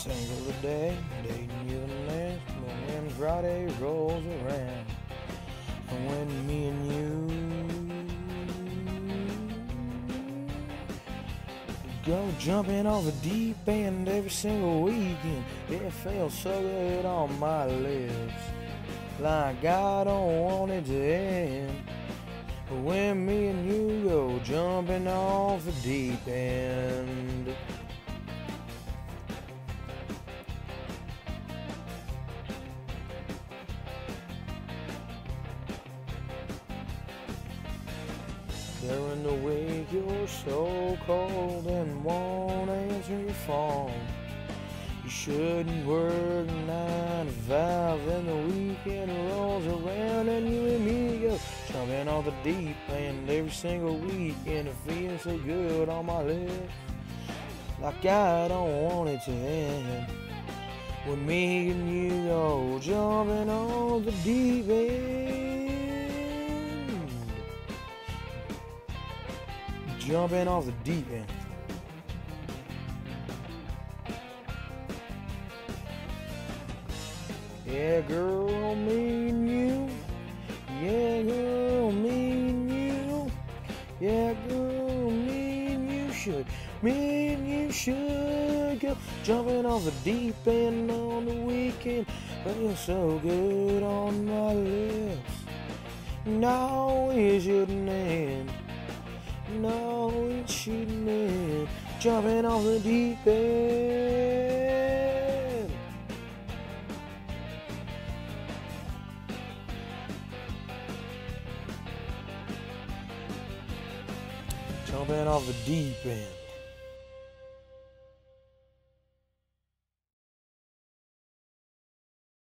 Single a day, dating you the next. But when Friday rolls around, and when me and you go jumping off the deep end every single weekend, it feels so good on my lips, like I don't want it to end. But when me and you go jumping off the deep end, during the week you're so cold and won't answer your phone. You shouldn't work 9 to 5, then the weekend rolls around and you and me go jumping off the deep end every single weekend. It feels so good on my lips, like I don't want it to end. When me and you go jumping off the deep end, jumping off the deep end. Yeah, girl, me and you. Yeah, girl, me and you. Yeah, girl, me and you should. Me and you should go jumping off the deep end on the weekend. Feels so good on my lips. No, it shouldn't end. No, it shouldn't end. Jumping off the deep end. Jumping off the deep end.